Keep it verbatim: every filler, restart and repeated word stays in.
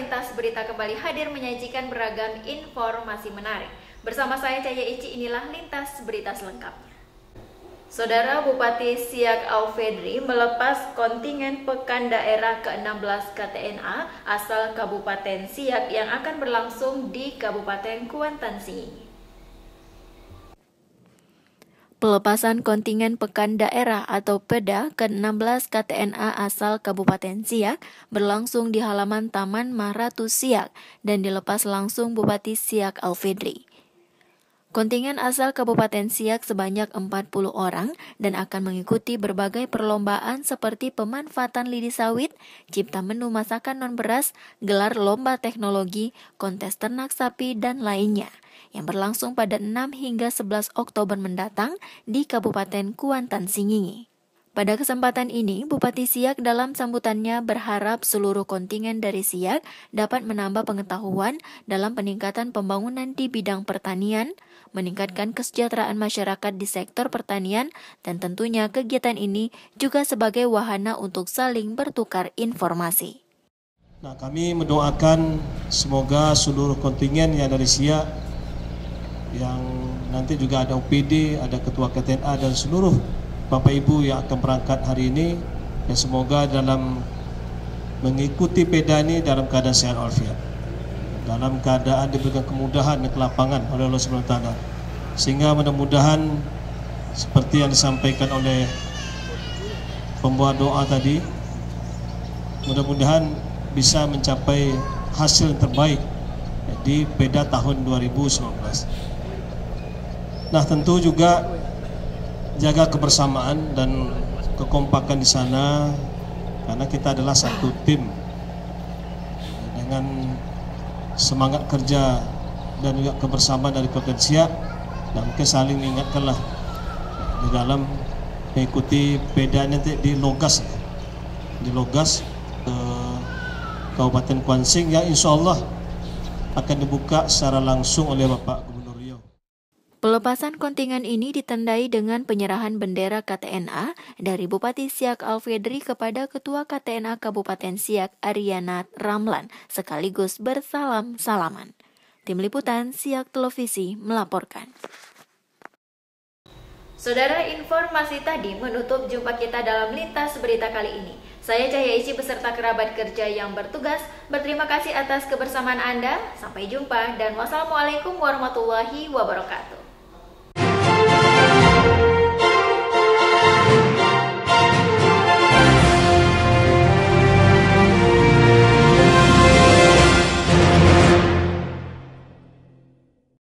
Lintas Berita kembali hadir menyajikan beragam informasi menarik. Bersama saya Cahaya Ici, inilah Lintas Berita selengkapnya. Saudara Bupati Siak Alfedri melepas kontingen Pekan Daerah ke enam belas K T N A asal Kabupaten Siak yang akan berlangsung di Kabupaten Kuantan Sengingi. Pelepasan kontingen Pekan Daerah atau PEDA ke enam belas K T N A asal Kabupaten Siak berlangsung di halaman Taman Mahratu Siak dan dilepas langsung Bupati Siak Alfedri. Kontingen asal Kabupaten Siak sebanyak empat puluh orang dan akan mengikuti berbagai perlombaan seperti pemanfaatan lidi sawit, cipta menu masakan non-beras, gelar lomba teknologi, kontes ternak sapi, dan lainnya, yang berlangsung pada enam hingga sebelas Oktober mendatang di Kabupaten Kuantan Sengingi. Pada kesempatan ini, Bupati Siak dalam sambutannya berharap seluruh kontingen dari Siak dapat menambah pengetahuan dalam peningkatan pembangunan di bidang pertanian, meningkatkan kesejahteraan masyarakat di sektor pertanian, dan tentunya kegiatan ini juga sebagai wahana untuk saling bertukar informasi. Nah, kami mendoakan semoga seluruh kontingen yang dari Siak, yang nanti juga ada O P D, ada Ketua K T N A dan seluruh Bapak Ibu yang akan berangkat hari ini, ya semoga dalam mengikuti PEDA ini dalam keadaan sehat walafiat, dalam keadaan diberikan kemudahan dan kelapangan oleh Allah Subhanahu wa taala, sehingga mudah-mudahan seperti yang disampaikan oleh pembawa doa tadi, mudah-mudahan bisa mencapai hasil terbaik di PEDA tahun dua ribu sembilan belas. Nah, tentu juga jaga kebersamaan dan kekompakan di sana, karena kita adalah satu tim dengan semangat kerja dan juga kebersamaan dari Kabupaten Siak, dan mungkin saling mengingatkanlah di dalam mengikuti PEDA nanti di Logas, di Logas ke Kabupaten Kuantan Sengingi yang insya Allah akan dibuka secara langsung oleh Bapak Gubernur. Pelepasan kontingen ini ditandai dengan penyerahan bendera K T N A dari Bupati Siak Alfedri kepada Ketua K T N A Kabupaten Siak Ariana Ramlan sekaligus bersalam-salaman. Tim Liputan Siak Televisi melaporkan. Saudara, informasi tadi menutup jumpa kita dalam Lintas Berita kali ini. Saya Cahaya Ici beserta kerabat kerja yang bertugas berterima kasih atas kebersamaan Anda. Sampai jumpa dan wassalamualaikum warahmatullahi wabarakatuh.